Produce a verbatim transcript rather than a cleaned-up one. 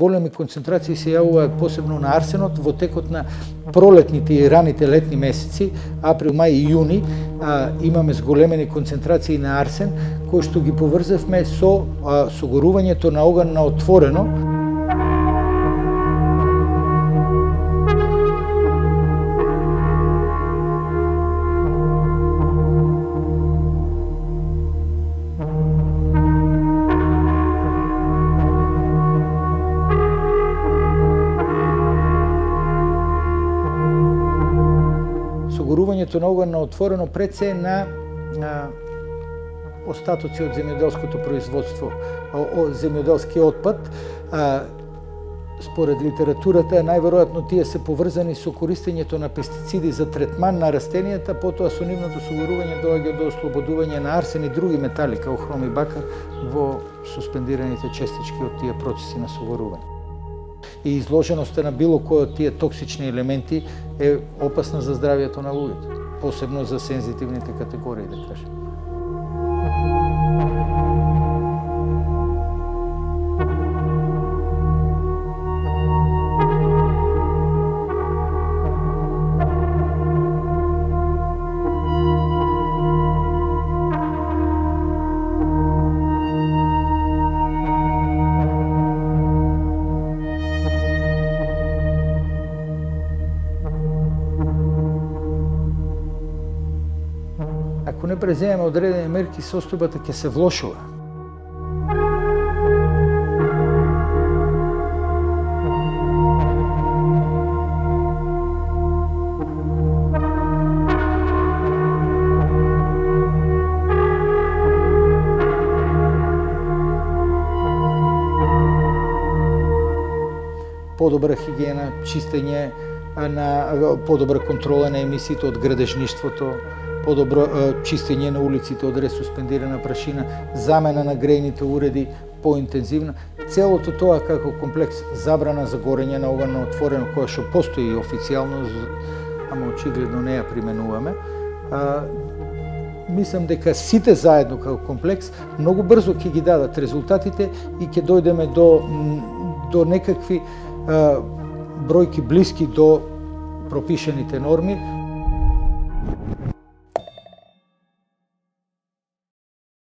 големи концентрации се јавуваат посебно на арсенот во текот на пролетните и раните летни месеци, април, мај и јуни, а, имаме зголемени концентрации на арсен, кои што ги поврзавме со а, согорувањето на оган на отворено. Согорувањето на оган на отворено пред се на, на остатоци од земјоделското производство, земјоделски отпад. А, според литературата, најверојатно тие се поврзани со користењето на пестициди за третман на растенијата, потоа со нивното согорување доаѓа до ослободување на арсен и други метали, као хром и бакар, во суспендираните честички од тие процеси на согорување. И изложеноста на било кој од тие токсични елементи е опасна за здравјето на луѓето, посебно за сензитивните категории, да кажем. Ако не преземеме одредени мерки, состојбата ќе се влошува. Подобра хигиена, чистење, на подобра контрола на емисиите од градежништвото, подобро чистење на улиците од ресуспендирана прашина, замена на грејните уреди поинтензивна. Целото тоа како комплекс забрана за горење на оган на отворено, која што постои официјално, ама очигледно не ја применуваме. А, мислам дека сите заедно како комплекс многу брзо ќе ги дадат резултатите и ќе дојдеме до, до некакви а, бројки блиски до пропишаните норми.